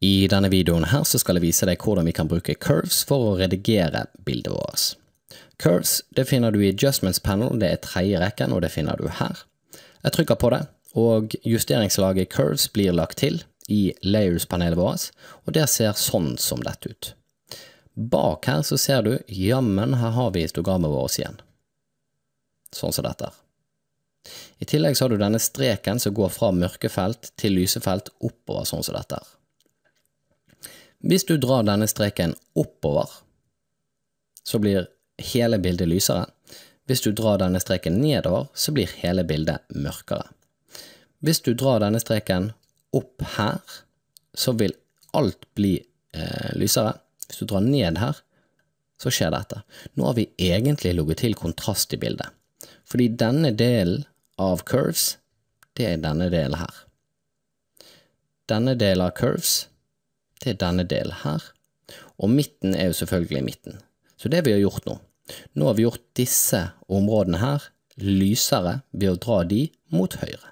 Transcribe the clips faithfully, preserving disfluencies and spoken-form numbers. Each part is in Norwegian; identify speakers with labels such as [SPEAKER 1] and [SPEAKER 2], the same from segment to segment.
[SPEAKER 1] I denne videoen her så skal jeg vise deg hvordan vi kan bruke curves for å redigere bildet vårt. Curves, det finner du i Adjustments Panel, det er tredje rekken, og det finner du her. Jeg trykker på det, og justeringslaget curves blir lagt til i Layers-panelet vårt, og det ser sånn som dette ut. Bak her så ser du, jammen her har vi histogrammet vårt igjen. Sånn som dette. I tillegg så har du denne streken som går fra mørkefelt til lysefelt oppover sånn som dette. Hvis du drar denne streken oppover, så blir hele bildet lysere. Hvis du drar denne streken nedover, så blir hele bildet mørkere. Hvis du drar denne streken opp her, så vil alt bli eh, lysere. Hvis du drar ned her, så skjer dette. Nå har vi egentlig logget til kontrast i bildet. Fordi denne delen av curves, det er denne delen her. Denne delen av curves, det er denne delen her. Og midten er jo selvfølgelig midten. Så det vi har gjort nå, nå har vi gjort disse områdene her lysere ved å dra de mot høyre.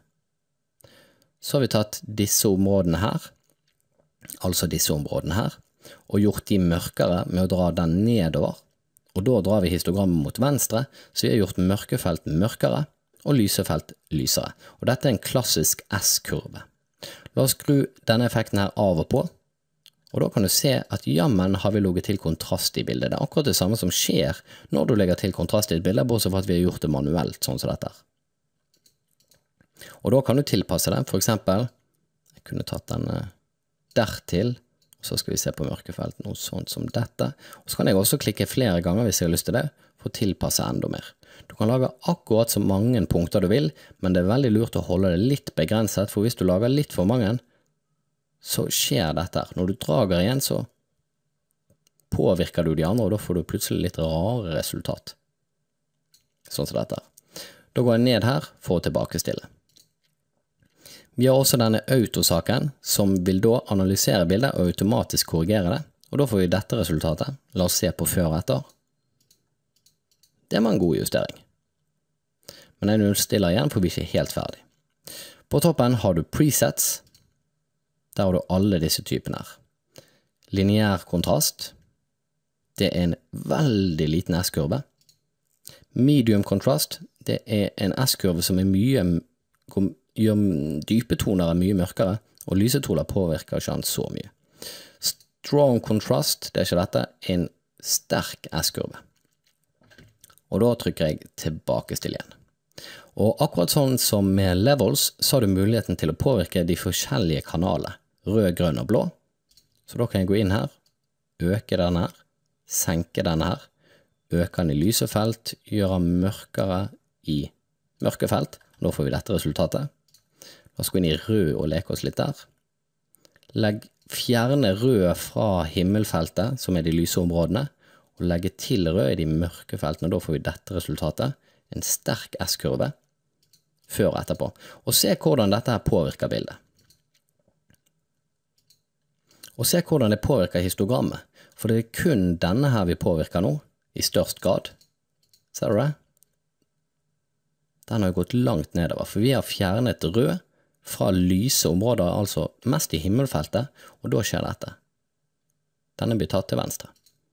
[SPEAKER 1] Så har vi tatt disse områdene her, altså disse områdene her, og gjort de mørkere med å dra den nedover. Og da drar vi histogrammet mot venstre, så vi har gjort mørkefelt mørkere og lysefelt lysere. Og dette er en klassisk S-kurve. La oss skru denne effekten her av og på. Og da kan du se at jammen har vi logget til kontrast i bildet. Det er akkurat det samme som skjer når du legger til kontrast i et bilde, bortsett fra at vi har gjort det manuelt, sånn som dette. Og da kan du tilpasse det. For eksempel, jeg kunne tatt denne dertil, og så skal vi se på mørkefelt, noe sånt som dette. Og så kan jeg også klikke flere ganger hvis jeg har lyst til det, for å tilpasse enda mer. Du kan lage akkurat så mange punkter du vil, men det er veldig lurt å holde det litt begrenset, for hvis du lager litt for mange, så skjer dette. Når du drager igjen, så påvirker du de andre, og da får du plutselig litt rare resultat. Sånn som dette. Da går jeg ned her for å tilbakestille. Vi har også denne autosaken, som vil da analysere bildet og automatisk korrigere det, og da får vi dette resultatet. La oss se på før og etter. Det var en god justering. Men jeg nullstiller igjen, for vi er ikke helt ferdig. På toppen har du presets. Der har du alle disse typene her. Lineær kontrast. Det er en veldig liten S-kurve. Medium contrast. Det er en S-kurve som er mye, gjør dype toner er mye mørkere, og lysetoner påvirker ikke han så mye. Strong contrast, det er ikke dette, en sterk S-kurve. Og da trykker jeg tilbakestill igjen. Og akkurat sånn som med levels, så har du muligheten til å påvirke de forskjellige kanalene. Rød, grønn og blå. Så da kan jeg gå inn her, øke denne her, senke denne her, øke den i lysefelt, gjøre den mørkere i mørkefelt. Nå får vi dette resultatet. La oss gå inn i rød og leke oss litt der. Legg, fjerne rød fra himmelfeltet, som er de lyse områdene, og legge til rød i de mørke feltene. Da får vi dette resultatet. En sterk S-kurve før og etterpå. Og se hvordan dette her påvirker bildet. Og se hvordan det påvirker histogrammet, for det er kun denne her vi påvirker nå, i størst grad. Ser du det? Den har jo gått langt nedover, for vi har fjernet rød fra lyse områder, altså mest i himmelfeltet, og da skjer dette. Denne blir tatt til venstre.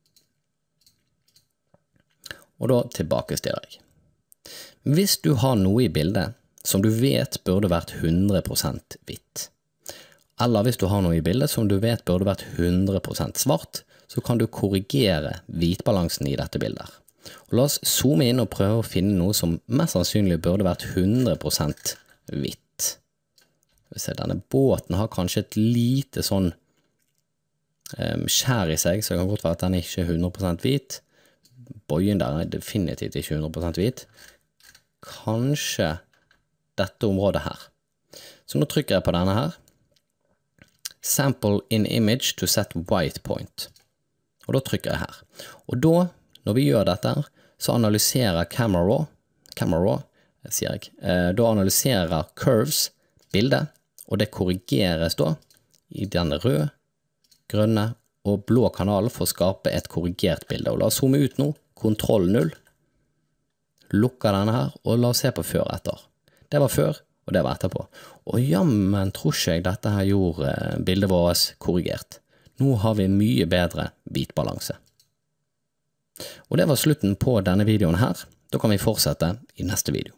[SPEAKER 1] Og da tilbakestiller jeg. Hvis du har noe i bildet som du vet burde vært hundre prosent hvitt, eller hvis du har noe i bildet som du vet burde vært hundre prosent svart, så kan du korrigere hvitbalansen i dette bildet. Og la oss zoome inn og prøve å finne noe som mest sannsynlig burde vært hundre prosent hvitt. Denne båten har kanskje et lite sånn um, skjær i seg, så det kan godt være at den ikke er hundre prosent hvit. Bøyen der er definitivt ikke hundre prosent hvit. Kanskje dette området her. Så nå trykker jeg på denne her. Sample in image to set white point. Og da trykker jeg her. Og da, når vi gjør dette her, så analyserer Camera Raw, Camera Raw, sier jeg, eh, da analyserer curves bildet, og det korrigeres da i denne røde, grønne og blå kanalen for å skape et korrigert bilde. Og la oss zoome ut nå, kontroll null, lukker denne her, og la oss se på før og etter. Det var før, og det var etterpå. Og jammen tror ikke jeg dette her gjorde bildet vårt korrigert. Nå har vi mye bedre bitbalanse. Og det var slutten på denne videoen her. Da kan vi fortsette i neste video.